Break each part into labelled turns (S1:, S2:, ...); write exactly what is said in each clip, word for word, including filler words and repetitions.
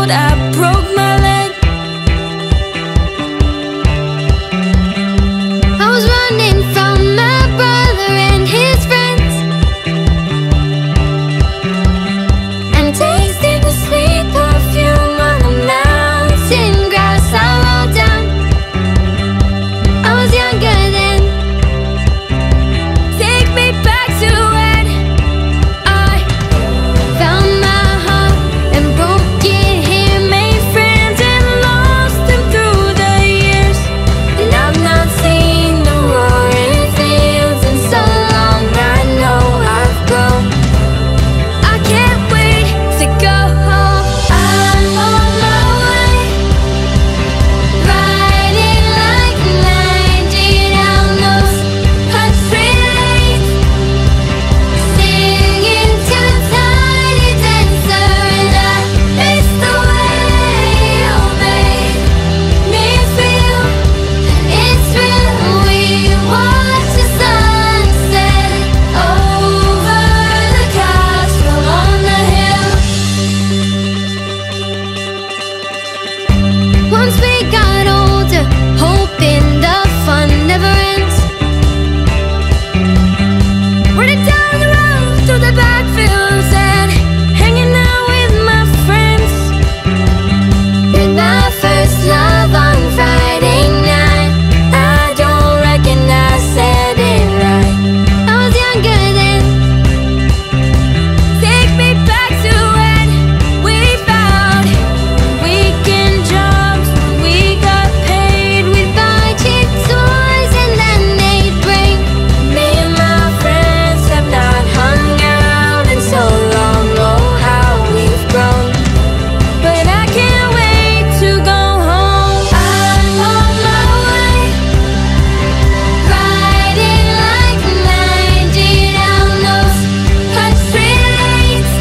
S1: I broke my leg.
S2: I was running from my brother and his friends, and tasting the sweet perfume on the mountain grass I rolled down. I was younger then.
S1: Take me back to when I found my heart and broke it here, made friends and lost them through the years.
S2: And I've not seen the roaring fields in so long. I know I've grown.
S1: I can't wait to go home.
S2: I'm on my way, riding like ninety down those country lanes, singing to Tiny Dancer, and I miss the way you make me feel. It's real. We watch the sunset over the castle on the hill. Once we got older, hoping the fun never ends.
S1: Running down the road through the backfields and hanging out with my friends.
S2: With my first love on Friday night, I don't reckon I said it right. I was younger then.
S1: Take me back to when we found weekend jobs. We got paid.
S2: We'd buy cheap toys and then they'd bring.
S1: Me and my friends have not hung out in so long. Oh, how we've grown. But I can't wait to go home.
S2: I'm on my way, riding like ninety down those country lanes,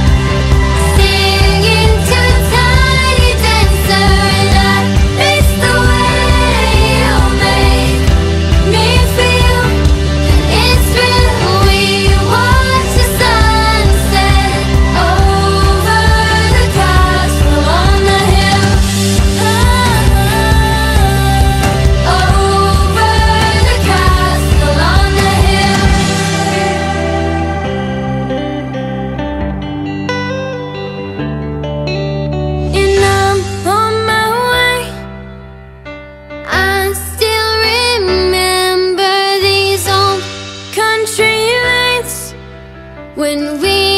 S2: singing to Tiny Dancer, and I miss the way you make me feel. It's real. We watch the sunset over the castle on the hill. Over the castle on the hill.
S1: And I'm on my way.
S2: I still remember these old
S1: Country lanes
S2: when we